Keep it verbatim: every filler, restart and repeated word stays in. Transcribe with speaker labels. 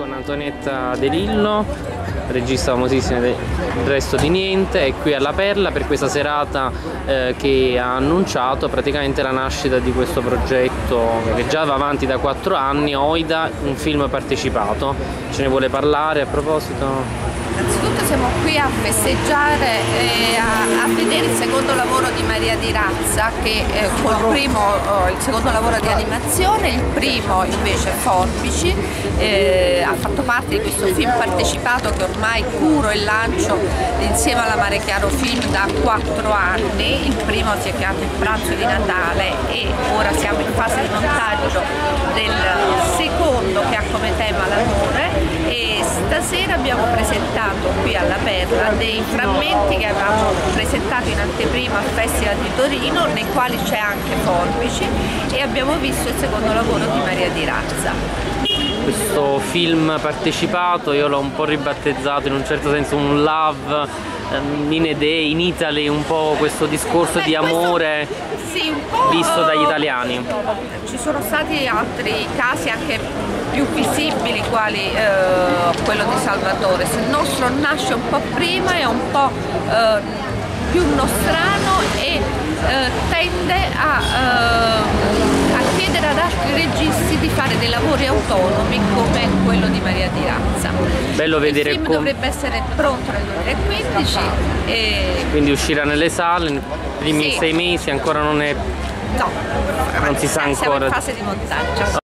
Speaker 1: con Antonietta De Lillo, regista famosissima del Resto di Niente, è qui alla Perla per questa serata eh, che ha annunciato praticamente la nascita di questo progetto che già va avanti da quattro anni, Oida, un film partecipato. Ce ne vuole parlare a proposito?
Speaker 2: Innanzitutto siamo qui a festeggiare e a, a vedere il secondo lavoro di Maria Di Razza, che eh, col primo, oh, il secondo lavoro di animazione, il primo invece Forbici, eh, ha fatto parte di questo film partecipato che ormai curo e lancio insieme alla Mare Chiaro Film da quattro anni. Il primo si è chiamato Il pranzo di Natale e ora siamo in fase di montaggio del secondo, che ha come tema l'amore, e stasera abbiamo presentato qui alla Perla dei frammenti che avevamo presentato in anteprima al Festival di Torino, nei quali c'è anche Forbici, e abbiamo visto il secondo lavoro di Maria Di Razza.
Speaker 1: Questo film partecipato io l'ho un po' ribattezzato in un certo senso un love in a day, in Italy, un po' questo discorso Beh, di amore
Speaker 2: questo, sì, un po',
Speaker 1: visto dagli italiani.
Speaker 2: Ci sono stati altri casi anche più visibili, quali eh, quello di Salvatore. Il nostro nasce un po' prima, è un po' eh, più nostrano e eh, tende a, eh, a chiedere ad altri registi di fare dei lavori autonomi come quello di Maria Di Razza.
Speaker 1: Bello vedere
Speaker 2: il film
Speaker 1: come...
Speaker 2: dovrebbe essere pronto nel duemilaquindici e...
Speaker 1: quindi uscirà nelle sale nei primi
Speaker 2: sì.
Speaker 1: sei mesi, ancora non è...
Speaker 2: no,
Speaker 1: non si sa
Speaker 2: siamo
Speaker 1: ancora.
Speaker 2: in fase di montaggio.